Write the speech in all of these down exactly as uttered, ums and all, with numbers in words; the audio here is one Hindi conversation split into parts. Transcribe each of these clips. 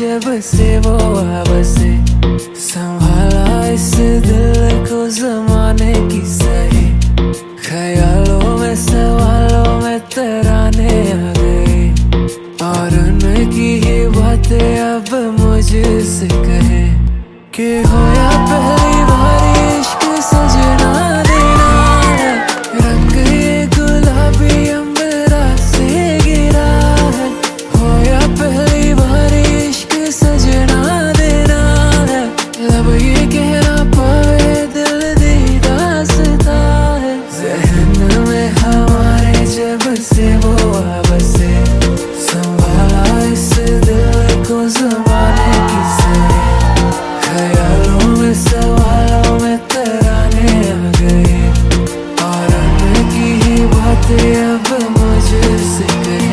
जब से वो बसे, संभाला इस दिल को जमाने की सही, ख्यालों में सवालों में तराने आ गए, और उनकी ही बातें अब मुझसे कहे कि होया पहली बार इश्क सजना देना, रंग ये गुलाबी अंबरा से गिरा है, होया पहली बार इश्क सजना देना है, लब ये कहना पावे दिल दी दास्ता है, ज़हन में हमारे जब से वो बसे, संभाला इस दिल को ज़माने की सही, ख्यालों में सवालों में तराने आ गए, और उनकी ही बातें अब मुझसे कहे।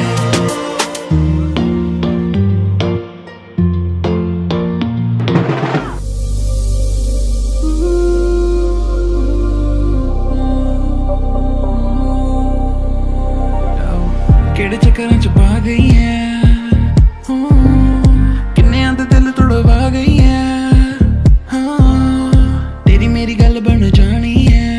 केड़े चक्करां च पा गई है, किन्ने आंदे दिल तोड़वा गई है, हाँ तेरी मेरी गल बन जानी है,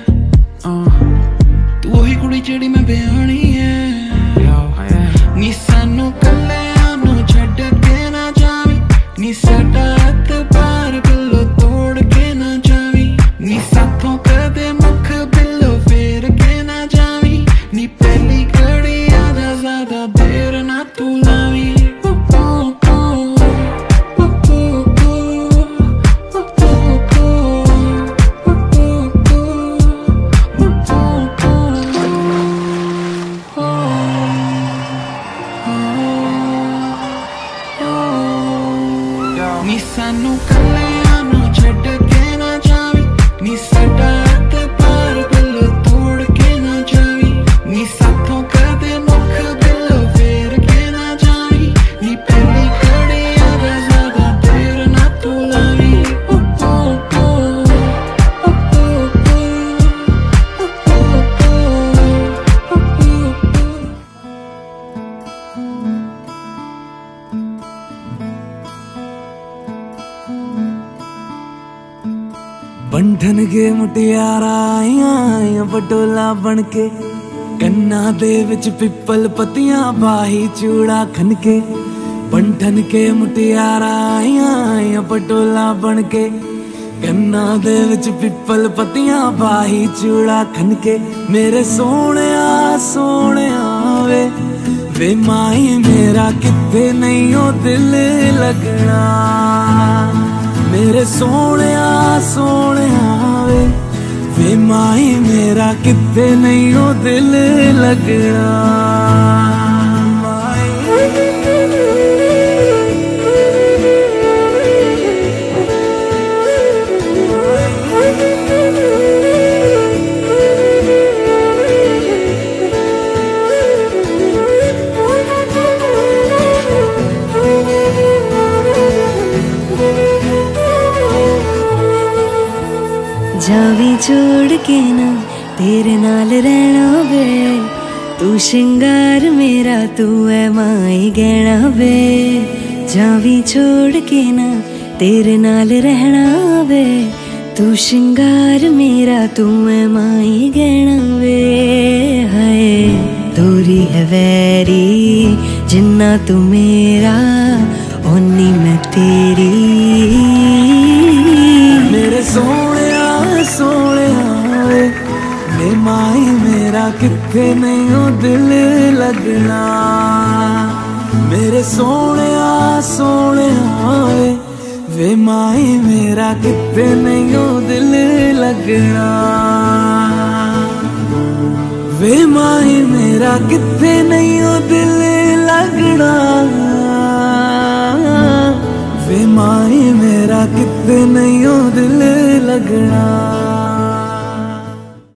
तू वही कुड़ी जेड़ी मैं ब्याहनी है, नी सानू कल्लियां नू छड्ड के ना जावी, नी साडा हत्थ पार बिल्लो तोड़ के ना जावी, नी साथों कदे मुख बिल्लो फेर के ना जावी, नी पहली घड़ी आजा ज़्यादा देर ना तू लावी। नी सानू कल्लियां नू छड्ड के ना जावी, नी साडा हत्थ पार बिल्लो तोड़ के ना जावी, नी साथों कदे मुख बिल्लो फेर के ना जावी, नी पहली घड़ी आजा ज़्यादा देर ना तू लावी। बंधन के मुटियारा आइयां आइयां पटोला बनके, कन्ना दे विच पिपल पत्तियां बाही चूड़ा खनके, बंधन के मुटियारा आइयां आइयां पटोला बनके, कन्ना दे विच पिपल पत्तियां बाही चूड़ा खनके, मेरे सोहणिया सोहणिया वे वे माई मेरा किथे नहीं ओ दिल लगना, मेरे सोहणिया सोहणिया वे वे माई मेरा किथे नहीं ओ दिल लगना। जावी छोड़ के ना तेरे नाल रहना वे, तू श्रृंगार मेरा तू है माई गहना वे, जावी छोड़ के ना तेरे नाल रहना वे, तू श्रृंगार मेरा तू है माई गहना वे, हाय तोरी है वैरी जिन्ना तू मेरा ओनी मैं तेरी, मेरे सोहणिया सोहणिया वे वे माई मेरा किथे नहीं ओ दिल लगना, मेरे सोहणिया सोहणिया वे वे माई मेरा किथे नहीं ओ दिल लगना, वे माई मेरा किथे नहीं ओ दिल लगना, वे माई मेरा किथे नहीं ओ दिल लगना।